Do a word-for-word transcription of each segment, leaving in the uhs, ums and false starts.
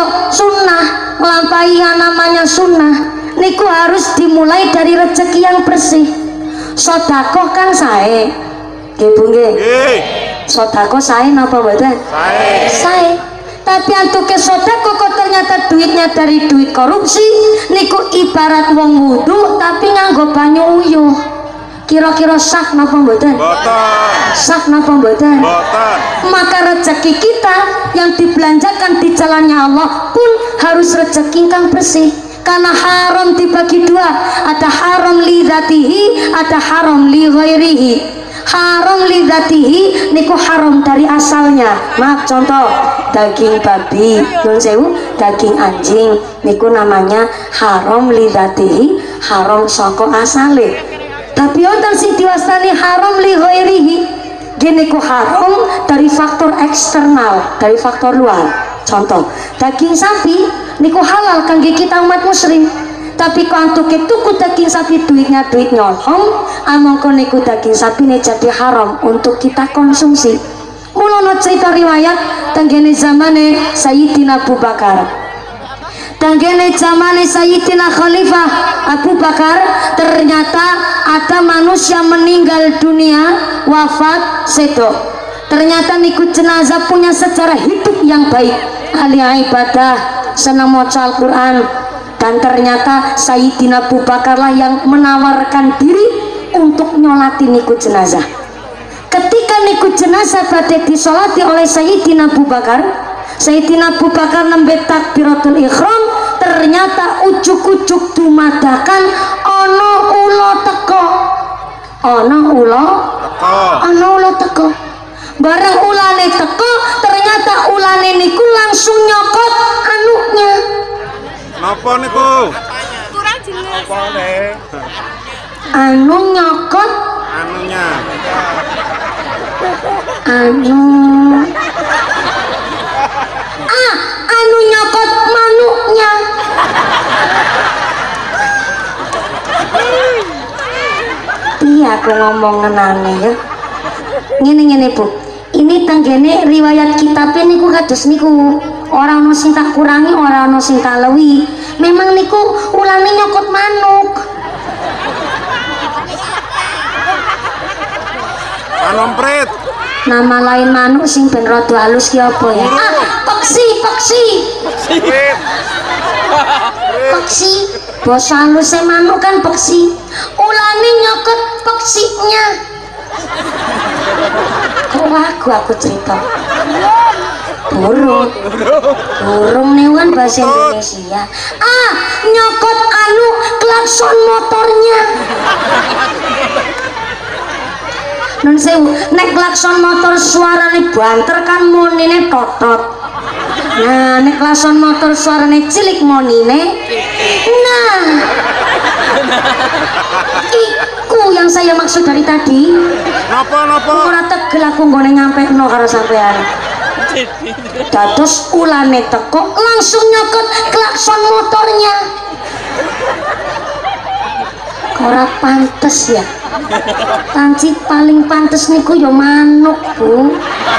ya sunnah, nglampahi yang namanya sunnah niku harus dimulai dari rezeki yang bersih. Sedekah kan sae nggih Bu nggih, sedekah sae napa mboten sae sae tapi antuke sedekah kok ternyata duitnya dari duit korupsi niku ibarat wong wudu tapi nganggo banyu uyuh. Kira-kira sah napa mboten? Mboten. Sah napa mboten? Mboten. Maka rezeki kita yang dibelanjakan di jalannya Allah pun harus rezeki yang bersih. Karena haram dibagi dua, ada haram li dzatihi, ada haram li ghairihi. Haram li dzatihi niku haram dari asalnya. Maaf contoh daging babi, nun sewu, daging anjing niku namanya haram li dzatihi, haram saka asale. Tapi wonten sing diwastani haram li ghairihi, gene ku haram dari faktor eksternal, dari faktor luar. Contoh, daging sapi niku halal kangge kita umat muslim. Tapi kalau antuke tuku daging sapi duitnya duit nyolong, amangka niku daging sapi ini jadi haram untuk kita konsumsi. Mulane cerita riwayat tenggene zamane Sayyidina Abu Bakar. Tanggene zamane Sayyidina Khalifah Abu Bakar, ternyata ada manusia meninggal dunia, wafat sedo. Ternyata niku jenazah punya sejarah hidup yang baik, ahli ibadah, senang maca Al-Quran, dan ternyata Sayyidina Abu Bakar lah yang menawarkan diri untuk nyolati niku jenazah. Ketika niku jenazah badhe disolati oleh Sayyidina Abu Bakar, Sayyidina Abu Bakar nembe takbiratul ihram, ternyata ujuk-ujuk dumadakan ana ula teko. Ana ula teko. Ana ula teko. Bareng ulane teko, ternyata ulane niku langsung nyokot anuknya. Napa niku? Kurang jelas. Apa le? Anu nyokot anunya. Anu ah anu nyokot manuknya. Iya aku ngomong ngenane ya. Ngene-ngene Bu, ini tenggene riwayat kitabnya niku kados niku, orang ono sing tak kurangi, orang ono sing tak lewi. Memang niku ulane nyokot manuk. Manompret. Nama lain manuk sing ben rada halus ki apa ya? Ah, peksi, peksi. Peksi. Basa haluse manuk kan peksi. Ulane nyokot peksinya. Kok ragu aku cerita? Burung. Burung nih kan bahasa Indonesia. Ah, nyokot anu klakson motornya. Non sewu, nek klakson motor suarane banter kan monine totot. Nah, nek klakson motor suarane cilik monine. Nah, iku yang saya maksud dari tadi. Napa napa? Ora tegel aku nggone nyampekno karo sampean. Dados ulane teko langsung nyokot klakson motornya. Ora pantes ya. Tanci paling pantes niku ya manuk Bu.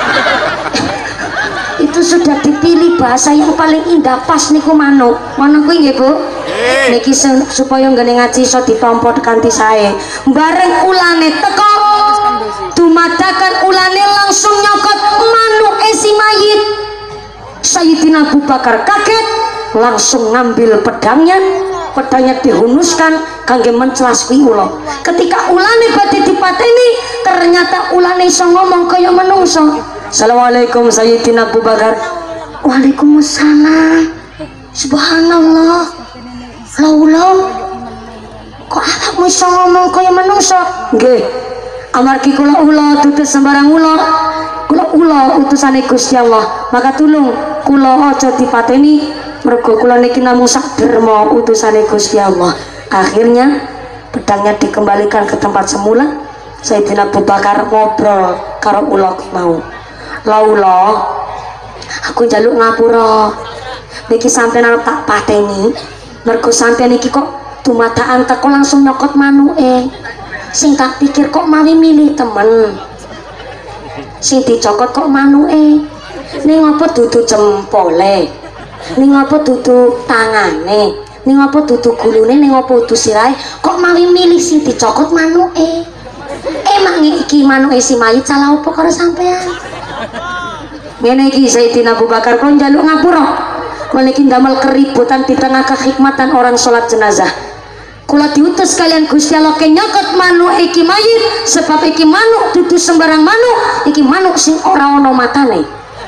Itu sudah dipilih bahasa yang paling indah pas niku manuk. Manuk kuwi nggih Bu. Niki supaya nggone ngaji iso ditampa kanthi sae. Bareng ulane teko dumadakan ulane langsung nyokot manuk esi mayit. Sayyidina Abu Bakar kaget, langsung ngambil pedangnya. Pedangnya dihunuskan kangge mencelas kuwi ula. Ketika ulane badhe dipateni, ternyata ulane iso ngomong kaya menungso. Assalamualaikum Sayyidina Abu Bakar. Waalaikumsalam. Subhanallah. Laula kok awakmu iso ngomong kaya menungso? Nggih. Amargi kula ula dudu sembarang ula. Kula ula utusane Gusti Allah. Maka tulung kula aja dipateni. Mergo kula niki namung sak derma utusane Gusti Allah. Akhirnya pedangnya dikembalikan ke tempat semula. Sayyidina Abu Bakar ngobrol karo ula mau. Laula aku njaluk ngapura. Niki sampeyan arep tak pateni. Mergo sampeyan iki kok dumadakan teko langsung nyokot manuke. Sing tak pikir kok mawi milih temen. Sing dicokot kok manuke. Ning apa dudu jempole. ning apa dudu tangane, ning apa dudu gulune, ning apa dudu sirahe, kok mawi milih sing dicokot manuke. Emang iki manuke si mayit salah apa karo sampean? Ngene iki Sayyidina Abu Bakar kon njaluk ngapura. Kula iki ndamel keributan di tengah kehikmatan orang salat jenazah. Kula diutus kalian Gusti Allah ke nyokot manuk iki mayit sebab iki manuk dudu sembarang manuk, iki manuk sing ora ana matane.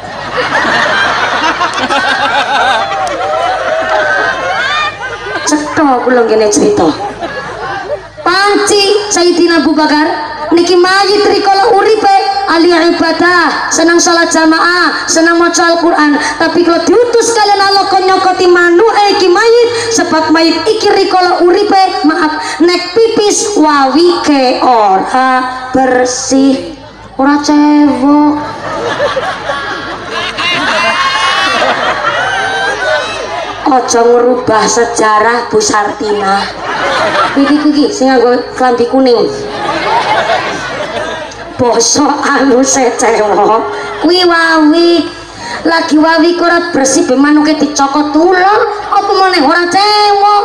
Cetha kula ngene cerita. Panci Sayyidina Abu Bakar niki mayit rikala uripe ahli ibadah, senang salat jamaah, senang maca Al-Qur'an, tapi kalau diutus kalian Allah kon nyokoti manuke iki mayit sebab mayit iki rikala uripe maaf nek pipis wawi ke ora bersih, ora cewek. Ojo ngerubah sejarah Bu Sartina. Iki iki sing nganggo klambi kuning. Bosok anu secewok kuwi wawi lagi wawi ora bersih be manuke dicokot ulo apa meneh ora cewok.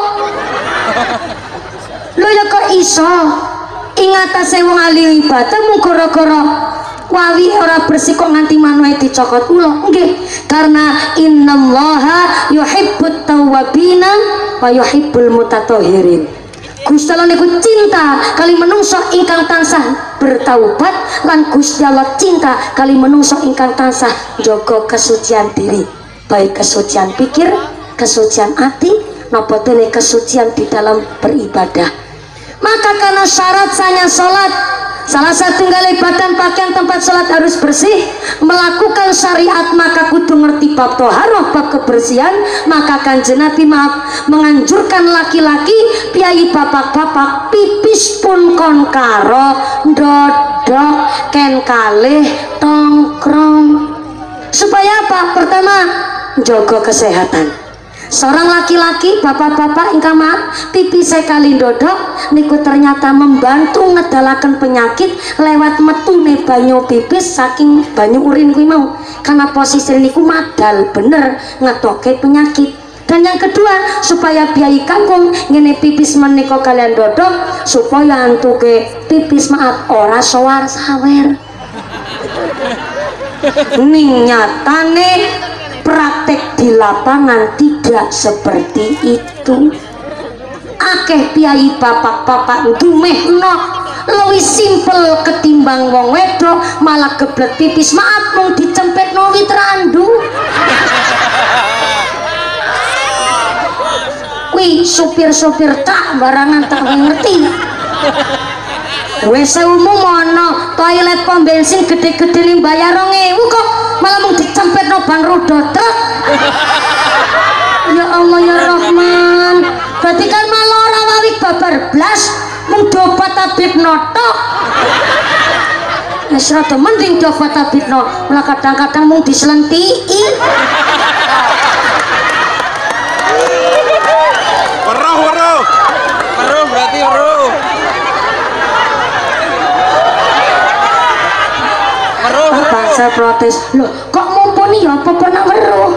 Lho ya kok iso ing atase wong ahli ibadah mung gara-gara wawi ora bersih kok nganti manuke dicokot ulo. Nggih, karena innallaha yuhibbut tawwabina wa yuhibbul mutatahhirin. Gusti Allah niku cinta kali menungso ingkang tansah bertaubat lan Gusti Allah cinta kali menungso ingkang tansah njaga kesucian diri, baik kesucian pikir, kesucian hati, napa dene kesucian di dalam beribadah. Maka karena syarat sanya salat, salah satu kali badan pakaian tempat salat harus bersih, melakukan syariat maka kudu ngerti bab toharoh, bab kebersihan. Maka Kanjeng Nabi maaf menganjurkan laki-laki piyayi bapak-bapak pipis pun kon karo ndodok ken kalih tongkrong. Supaya apa? Pertama, jaga kesehatan. Seorang laki-laki, bapak-bapak ingkang maaf pipis sekali ndodok niku ternyata membantu ngedalaken penyakit lewat metune banyu pipis saking banyu urin kuwi mau, karena posisi niku madal bener ngetoke penyakit. Dan yang kedua, supaya biayi kangkung ngene pipis menika kalian ndodok supaya antuke pipis maaf ora sowar sawer. Ning nyatane praktek di lapangan tidak seperti itu. Akeh piyayi bapak-bapak dumehno luwih simpel ketimbang wong wedok malah geblek pipis maaf mung dicempetno wit randu. Kuwi supir-supir tak barangan tak ngerti. W C umum ana, toilet pom bensin gede-gede ning bayar rong ewu kok malah mung dicempetno ban roda truk. Ya Allah ya Rahman. Berarti kan malah ora wawi babar blas mung dobat tabib notok. Wis rada mending dobat tabib no, malah kadang-kadang mung diselentiki. Weruh, weruh. Weruh berarti weruh. Bangsa protes, loh kok mumpuni ya apa pernah weruh?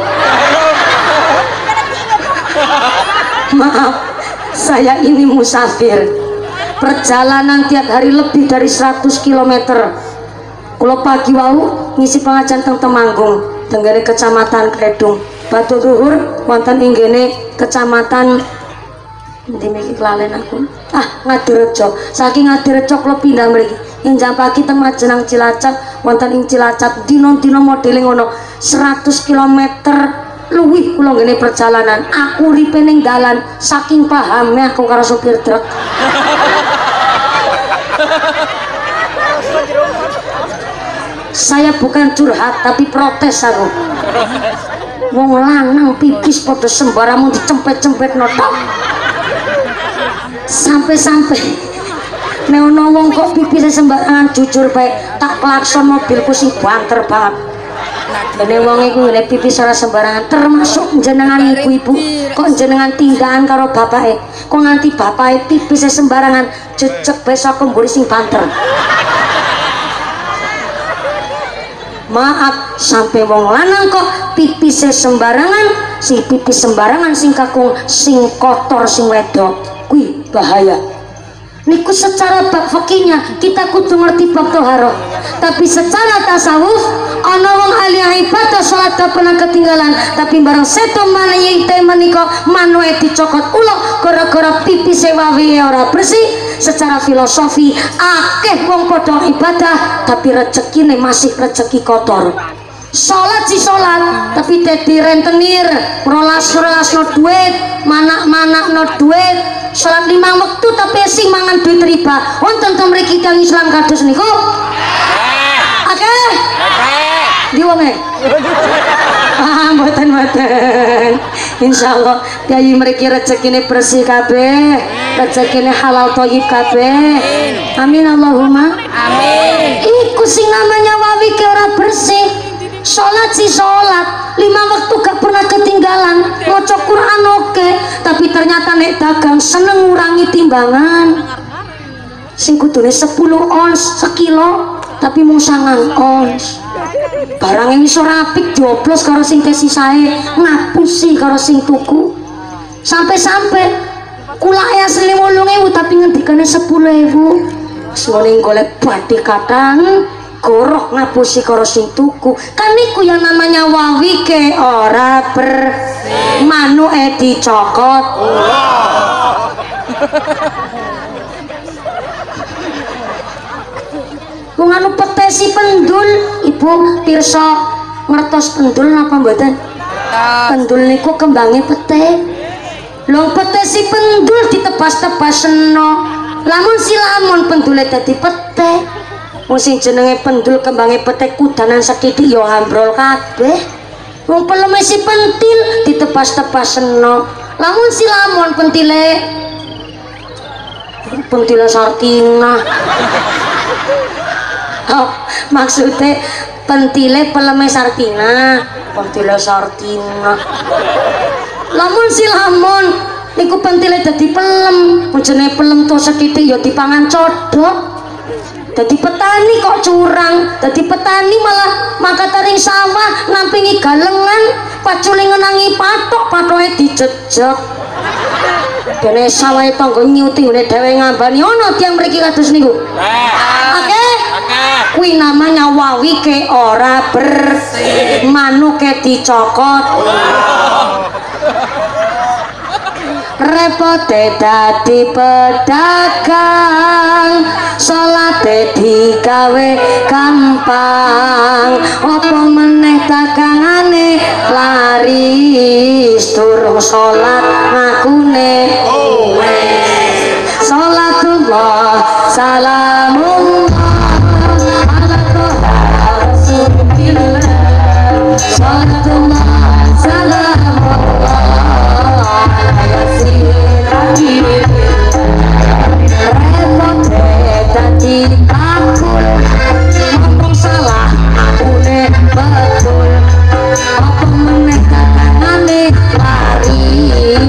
Maaf, saya ini musafir perjalanan tiap hari lebih dari seratus kilometer. Kalau pagi wau ngisi pengajian teng Temanggung tenggene kecamatan Kledung, Batu Duhur wonten ing ngene kecamatan ndi mriki kelalen aku ah Ngadirejo. Saking Ngadirejo kula pindah mriki enjang pagi teng Majenang Cilacap wonten ing Cilacap dina-dina modele ngono seratus kilometer luwih kula ngene perjalanan. Aku ripe ning dalan saking pahame aku karo sopir truk. Saya bukan curhat tapi protes aku. Wong lanang pipis pada sembarang dicempet-cempet notok. Sampai-sampai neono wong kok pipis sembarangan jujur baik tak klakson mobilku sing banter banget. Dene wong iku ngene pipis ora sembarangan termasuk jenengan ibu-ibu kok jenengan tinggalan karo bapake kok nganti bapake pipis sembarangan jejeg besok kemburi sing banter. Maaf sampai wong lanang kok pipis sembarangan, sing pipis sembarangan sing kakung sing kotor sing wedok kuwi bahaya. Niku secara bab fikihnya kita kudu ngerti bab toharoh, tapi secara tasawuf ana wong ahli ibadah salat pernah ketinggalan, tapi barang seto mana yang teh menika manue dicokot ulok gara-gara pipis wawi ora bersih. Secara filosofi akeh wong padha ibadah tapi rezekine masih rezeki kotor. Sholat si sholat tapi dadi rentenir rolas rolas no duit manak-manak no duit. Sholat lima waktu tapi sing mangan duit riba. Wonten to mriki tiyang Islam kados niku? Akeh. Di wonge. Ah, mboten-mboten. Insyaallah kiai mriki rezekine bersih kabeh, rezekine halal thayyib kabeh. Amin Allahumma amin. Iku sing namanya wawi ke ora bersih. Sholat si sholat lima waktu gak pernah ketinggalan, maca Quran oke, tapi ternyata nek dagang seneng ngurangi timbangan. Sing kudune sepuluh ons sekilo tapi mung sangang ons. Barang yang iso rapik dioplos karo sing tesisae, ngapusi karo sing tuku. Sampai-sampai kulake asli wolung ewu tapi ngendikane sepuluh ewu. Sing golek bathi kadang gorok ngapusi karo sing tuku. Kan niku yang namanya wawi ke ora ber manu e dicokot wong anu petesi pendul. Ibu pirsa ngertos pendul napa mboten? Pendul niku kembange pete. Lho petesi pendul ditebas-tebasno, lamun silamun pendule dadi pete. Wong sing jenenge pendul kembange petek kudanan sethithik ya ambrol kabeh. Wong peleme si pentil ditebas-tebasno. Lamun si lamun pentile pentile sartina. Oh, maksudnya pentile peleme sartina, pentile sartina. Lamun si lamun niku pentile dadi pelem, jenenge pelem to sethithik ya dipangan codok. Jadi petani kok curang, jadi petani malah makataring sawah nampingi galengan, paculi ngenangi patok, patoknya dijejek. Dene sawah tangga nyuti ngene dhewe ngambani ana tiyang mriki kados niku. Oke. Kuwi namanya wawi ke ora bersih, manuke dicokot. Repote dadi pedagang, salate digawe gampang, apa meneh dagangane laris, durung salat ngakune wis. Salatullah salamullah ala rasulillah, salatullah salamullah repote dadi akul, ngomong salah akune betul, apa meneh katane lari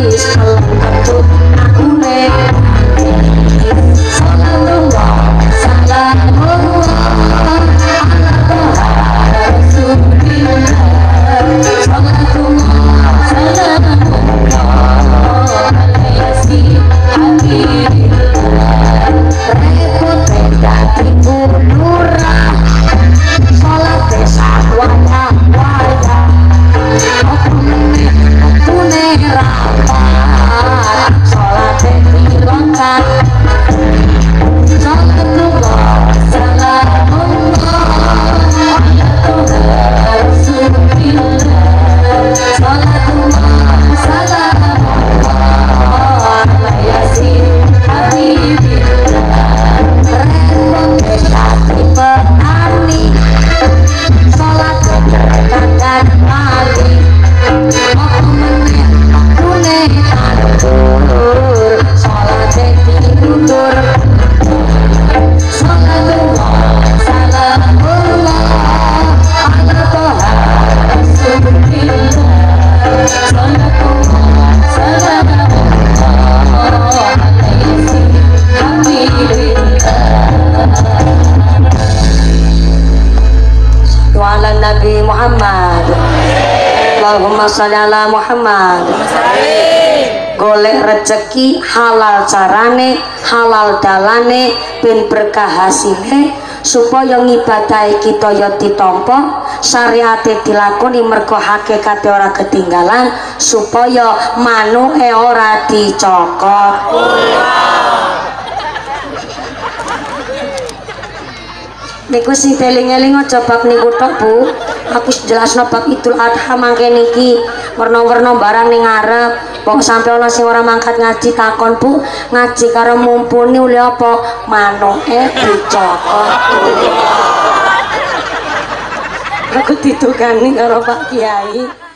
Allahumma sholli ala Muhammad. Golek rezeki halal carane, halal dalane, ben berkah hasile, supaya ngibadahi kita ya ditampa, syariate dilakoni mergo hakikate ora ketinggalan, supaya manuke ora dicokot. Niku sing eling-eling aja bab niku tok, Bu. Aku jelasno bab Idul Adha mangke niki werna-werna barang ning ngarep. Kok sampe ana sing ora mangkat ngaji takon, Bu, ngaji karo mumpuni uli apa? Manuke dicokot. Aku ditukani karo Pak Kiai.